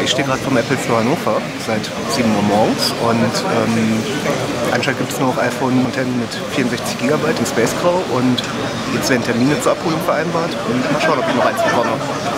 ich stehe gerade vom Apple Store Hannover seit 7 Uhr morgens und anscheinend gibt es noch iPhone X mit 64 GB in Space Grau und jetzt werden Termine zur Abholung vereinbart und mal schauen, ob ich noch eins bekomme.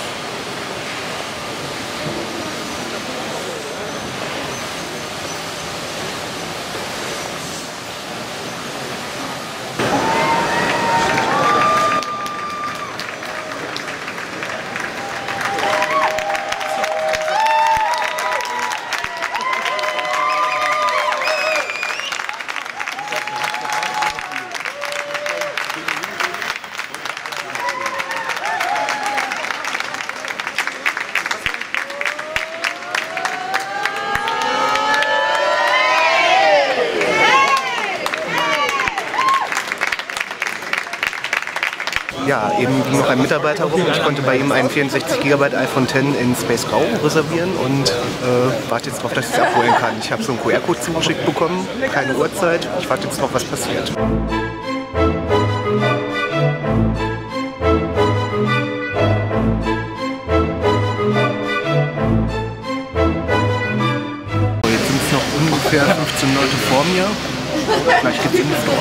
Ja, eben ging noch ein Mitarbeiter rum. Ich konnte bei ihm ein 64 GB iPhone X in Space Grau reservieren und warte jetzt darauf, dass ich es abholen kann. Ich habe so einen QR-Code zugeschickt bekommen, keine Uhrzeit. Ich warte jetzt drauf, was passiert. So, jetzt sind es noch ungefähr 15 Leute vor mir. Gleich gibt es den Store.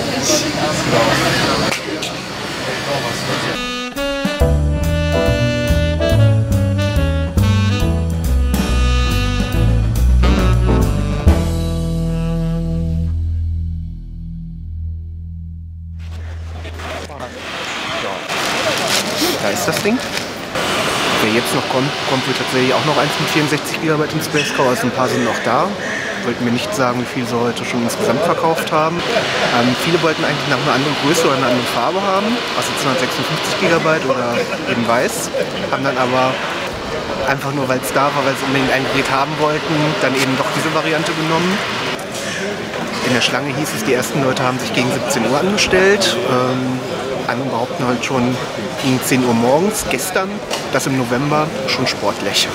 Da ist das Ding. Wer jetzt noch kommt, wird tatsächlich auch noch eins mit 64 GB im Space Grau. Also ein paar sind noch da. Wollten mir nicht sagen, wie viel sie heute schon insgesamt verkauft haben. Viele wollten eigentlich nach einer anderen Größe oder einer anderen Farbe haben, also 256 GB oder eben weiß, haben dann aber einfach nur, weil es da war, weil sie unbedingt ein Gerät haben wollten, dann eben doch diese Variante genommen. In der Schlange hieß es, die ersten Leute haben sich gegen 17 Uhr angestellt. Andere behaupten halt schon gegen 10 Uhr morgens, gestern, das im November, schon sportlich.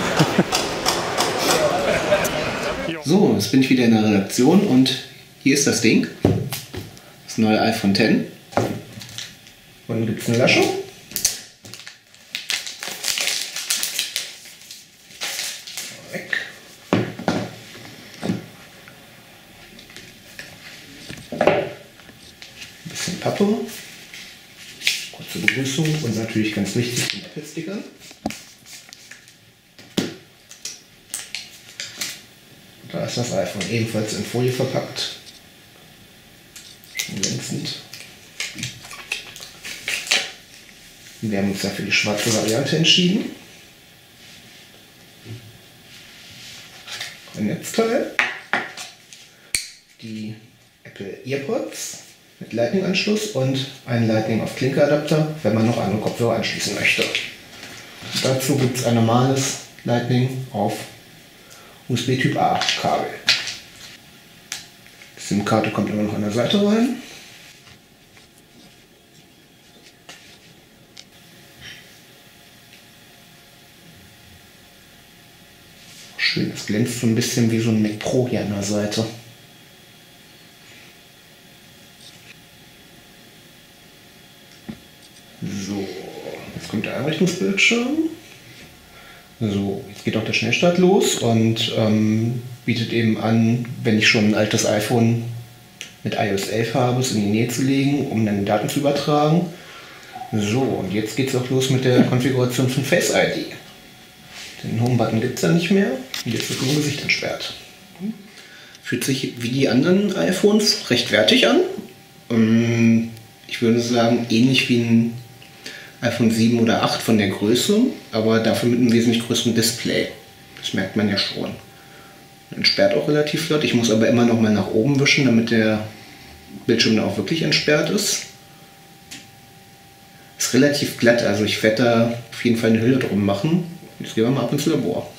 So, jetzt bin ich wieder in der Redaktion und hier ist das Ding. Das neue iPhone X. Unten gibt es eine Lasche. Weg. Ein bisschen Pappe. Kurze Begrüßung und natürlich ganz wichtig den Apple-Sticker. Da ist das iPhone ebenfalls in Folie verpackt. Schön glänzend. Wir haben uns dafür die schwarze Variante entschieden. Ein Netzteil. Die Apple EarPods mit Lightning-Anschluss und ein Lightning auf Klinke-Adapter, wenn man noch andere Kopfhörer anschließen möchte. Dazu gibt es ein normales Lightning auf USB Typ A Kabel. Die SIM-Karte kommt immer noch an der Seite rein. Schön, es glänzt so ein bisschen wie so ein Mac Pro hier an der Seite. So, jetzt kommt der Einrichtungsbildschirm. So, jetzt geht auch der Schnellstart los und bietet eben an, wenn ich schon ein altes iPhone mit iOS 11 habe, es in die Nähe zu legen, um dann Daten zu übertragen. So, und jetzt geht es auch los mit der Konfiguration von Face ID. Den Home-Button gibt es dann nicht mehr, jetzt wird nur Gesicht entsperrt. Fühlt sich wie die anderen iPhones recht wertig an. Ich würde sagen, ähnlich wie ein iPhone 7 oder 8 von der Größe, aber dafür mit einem wesentlich größeren Display. Das merkt man ja schon. Entsperrt auch relativ flott. Ich muss aber immer noch mal nach oben wischen, damit der Bildschirm dann auch wirklich entsperrt ist. Ist relativ glatt, also ich werde da auf jeden Fall eine Hülle drum machen. Jetzt gehen wir mal ab ins Labor.